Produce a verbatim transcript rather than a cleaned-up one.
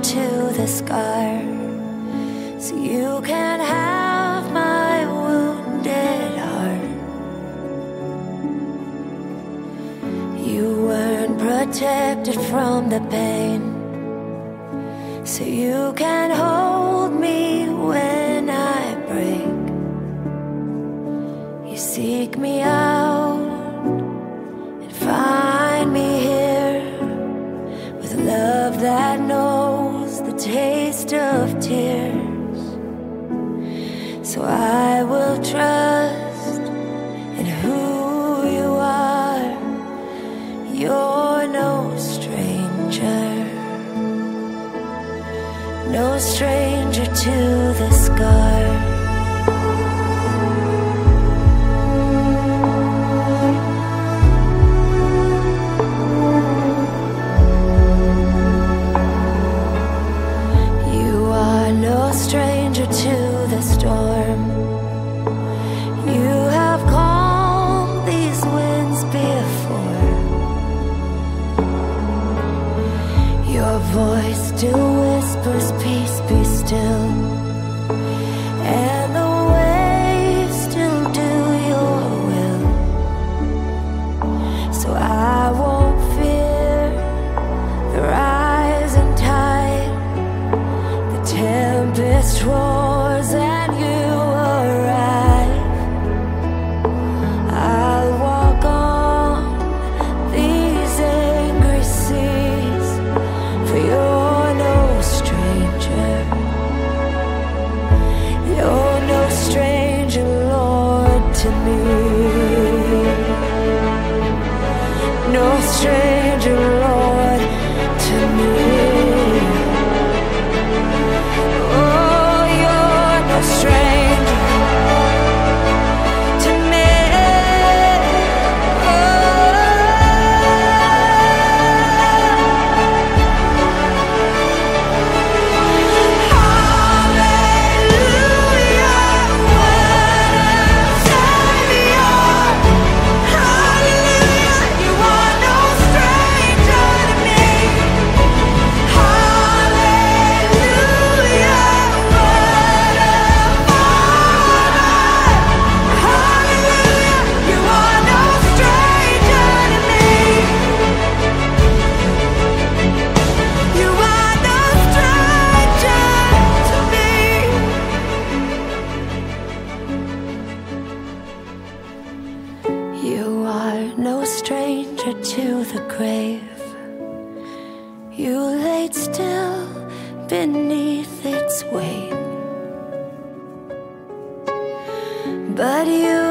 to the scar, so you can have my wounded heart. You weren't protected from the pain, so you can hold me when I break. You seek me out and find me here, with love that knows the taste of tears. So I will trust in who you are. You're no stranger, no stranger to the scar. Stranger to the storm, you have calmed these winds before. Your voice still whispers, peace be still, and the waves still do your will. So I won't fear the rising tide. The tempest roars and you arrive. I'll walk on these angry seas, for you're no stranger. You're no stranger, Lord, to me. No stranger, Lord, to me. You are no stranger to the grave. You laid still beneath its weight, but you